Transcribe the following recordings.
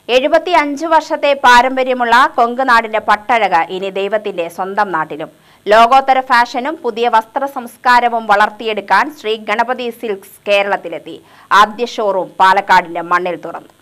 75 വർഷത്തെ പാരമ്പര്യമുള്ള കൊങ്കനാടിന്റെ പട്ടഴക് ഇനി ദൈവത്തിന്റെ സ്വന്തം നാട്ടിലും. ലോകോത്തര ഫാഷനും പുതിയ വസ്ത്ര സംസ്കാരവും വളർത്തിയെടുക്കാൻ ശ്രീ ഗണപതി സിൽക്സ് കേരളത്തിലെത്തി. ആദ്യ ഷോറൂം പാലക്കാടിന്റെ മണ്ണിൽ തുറന്നു.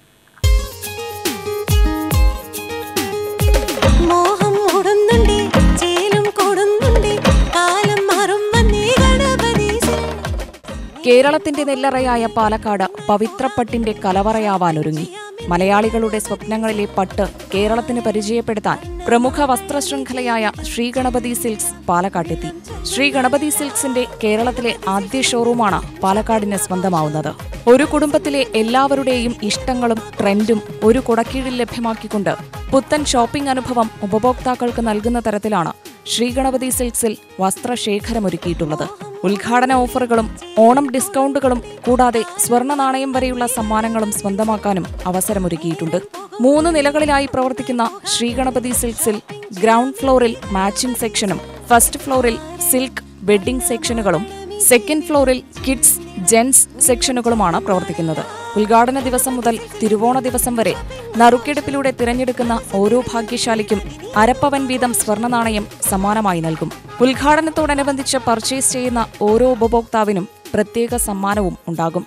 കേരളത്തിന്റെ നെല്ലറയായ പാലക്കാട് പവിത്രപ്പട്ടിന്റെ കലവറയാവാനൊരുങ്ങി. മലയാളികളുടെ സ്വപ്നങ്ങളിലെ പട്ട് കേരളത്തിന് പരിചയപ്പെടുത്താൻ പ്രമുഖ വസ്ത്രശൃംഖലയായ ശ്രീ ഗണപതി സിൽക്സ് പാലക്കാട്ടെത്തി. ശ്രീ ഗണപതി സിൽക്സിന്റെ കേരളത്തിലെ ആദ്യ ഷോറൂമാണ് പാലക്കാടിന് സ്വന്തമാവുന്നത്. ഒരു കുടുംബത്തിലെ എല്ലാവരുടെയും ഇഷ്ടങ്ങളും ട്രെൻഡും ഒരു കുടക്കീഴിൽ ലഭ്യമാക്കിക്കൊണ്ട് പുത്തൻ ഷോപ്പിംഗ് അനുഭവം ഉപഭോക്താക്കൾക്ക് നൽകുന്ന തരത്തിലാണ് ശ്രീ ഗണപതി സിൽക്സിൽ വസ്ത്രശേഖരമൊരുക്കിയിട്ടുള്ളത്. ഉദ്ഘാടന ഓഫറുകളും ഓണം ഡിസ്കൗണ്ടുകളും കൂടാതെ സ്വർണ്ണ നാണയം വരെയുള്ള സമ്മാനങ്ങളും സ്വന്തമാക്കാനും അവസരമൊരുക്കിയിട്ടുണ്ട്. 3 നിലകളിലായി പ്രവർത്തിക്കുന്ന ശ്രീ ഗണപതി സിൽക്സിൽ ഗ്രൗണ്ട് ഫ്ലോറിൽ മാച്ചിംഗ് സെക്ഷനും, ഫസ്റ്റ് ഫ്ലോറിൽ സിൽക്ക് വെഡ്ഡിംഗ് സെക്ഷനുകളും, സെക്കൻഡ് ഫ്ലോറിൽ കിഡ്സ് ജെന്റ്സ് സെക്ഷനുകളുമാണ് പ്രവർത്തിക്കുന്നത്. ഉദ്ഘാടന ദിവസം മുതൽ തിരുവോണ ദിവസം വരെ നറുക്കെടുപ്പിലൂടെ തിരഞ്ഞെടുക്കുന്ന ഓരോ ഭാഗ്യശാലിക്കും അരപ്പവൻ വീതം സ്വർണ്ണ നാണയം സമ്മാനമായി നൽകും. ഉദ്ഘാടനത്തോടനുബന്ധിച്ച് പർച്ചേസ് ചെയ്യുന്ന ഓരോ ഉപഭോക്താവിനും പ്രത്യേക സമ്മാനവും ഉണ്ടാകും.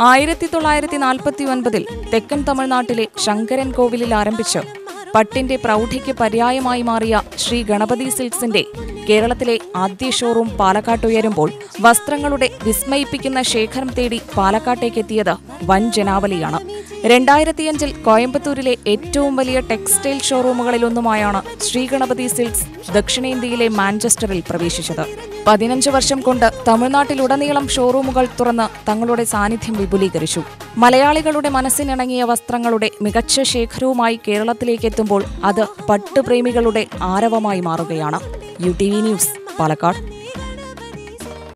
1949 തെക്കൻ തമിഴ്നാട്ടിലെ ശങ്കരൻ കോവിലിൽ ആരംഭിച്ച് പട്ടിന്റെ പ്രൗഢിക്ക് പര്യായമായി മാറിയ ശ്രീ ഗണപതി സിൽക്സിന്റെ കേരളത്തിലെ ആദ്യ ഷോറൂം പാലക്കാട്ടുയരുമ്പോൾ വസ്ത്രങ്ങളുടെ വിസ്മയിപ്പിക്കുന്ന ശേഖരം തേടി പാലക്കാട്ടേക്കെത്തിയത് വൻ ജനാവലിയാണ്. 2005 കോയമ്പത്തൂരിലെ ഏറ്റവും വലിയ ടെക്സ്റ്റൈൽ ഷോറൂമുകളിലൊന്നുമായാണ് ശ്രീ ഗണപതി സിൽക്സ് ദക്ഷിണേന്ത്യയിലെ മാഞ്ചസ്റ്ററിൽ പ്രവേശിച്ചത്. 15 വർഷം കൊണ്ട് തമിഴ്നാട്ടിലുടനീളം ഷോറൂമുകൾ തുറന്ന് തങ്ങളുടെ സാന്നിധ്യം വിപുലീകരിച്ചു. മലയാളികളുടെ മനസ്സിനിണങ്ങിയ വസ്ത്രങ്ങളുടെ മികച്ച ശേഖരവുമായി കേരളത്തിലേക്കെത്തുമ്പോൾ അത് പട്ടുപ്രേമികളുടെ ആരവമായി മാറുകയാണ്. UTV news, Palakkad.